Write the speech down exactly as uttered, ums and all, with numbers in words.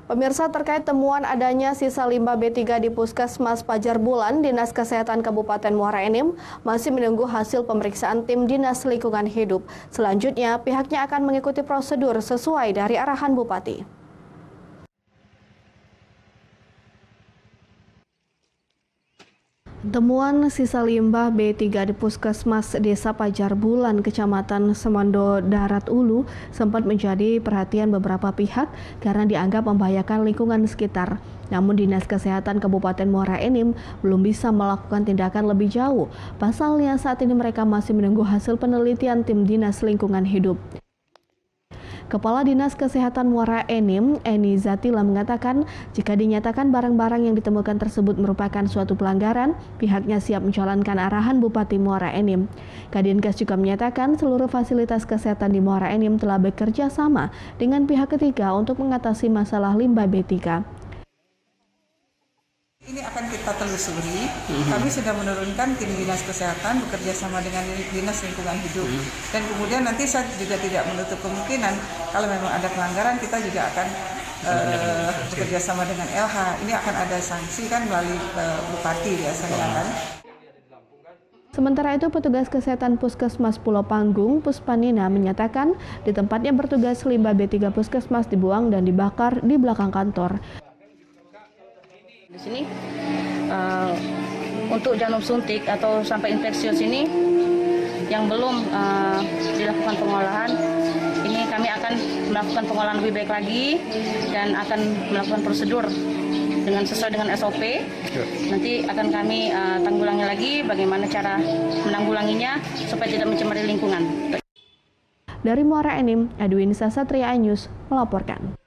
Pemirsa, terkait temuan adanya sisa limbah B tiga di Puskesmas Pajar Bulan, Dinas Kesehatan Kabupaten Muara Enim masih menunggu hasil pemeriksaan tim Dinas Lingkungan Hidup. Selanjutnya, pihaknya akan mengikuti prosedur sesuai dari arahan Bupati. Temuan sisa limbah B tiga di Puskesmas Desa Pajar Bulan, Kecamatan Semando Darat Ulu sempat menjadi perhatian beberapa pihak karena dianggap membahayakan lingkungan sekitar. Namun Dinas Kesehatan Kabupaten Muara Enim belum bisa melakukan tindakan lebih jauh. Pasalnya saat ini mereka masih menunggu hasil penelitian tim Dinas Lingkungan Hidup. Kepala Dinas Kesehatan Muara Enim, Eni Zatila mengatakan, jika dinyatakan barang-barang yang ditemukan tersebut merupakan suatu pelanggaran, pihaknya siap menjalankan arahan Bupati Muara Enim. Kadinkes juga menyatakan seluruh fasilitas kesehatan di Muara Enim telah bekerja sama dengan pihak ketiga untuk mengatasi masalah limbah B tiga. Ini akan kita telusuri. Mm-hmm. Kami sudah menurunkan tim Dinas Kesehatan bekerja sama dengan Dinas Lingkungan Hidup. Mm-hmm. Dan kemudian nanti saya juga tidak menutup kemungkinan kalau memang ada pelanggaran kita juga akan uh, bekerja sama dengan L H. Ini akan ada sanksi kan melalui uh, Bupati biasanya kan. Sementara itu, petugas kesehatan Puskesmas Pulau Panggung, Puspanina, menyatakan di tempatnya bertugas limbah B tiga Puskesmas dibuang dan dibakar di belakang kantor. Di sini uh, untuk jarum suntik atau sampai infeksius ini yang belum uh, dilakukan pengolahan, ini kami akan melakukan pengolahan lebih baik lagi dan akan melakukan prosedur dengan sesuai dengan S O P. Nanti akan kami uh, tanggulangi lagi bagaimana cara menanggulanginya supaya tidak mencemari lingkungan. Dari Muara Enim, Edwin Sasatria News melaporkan.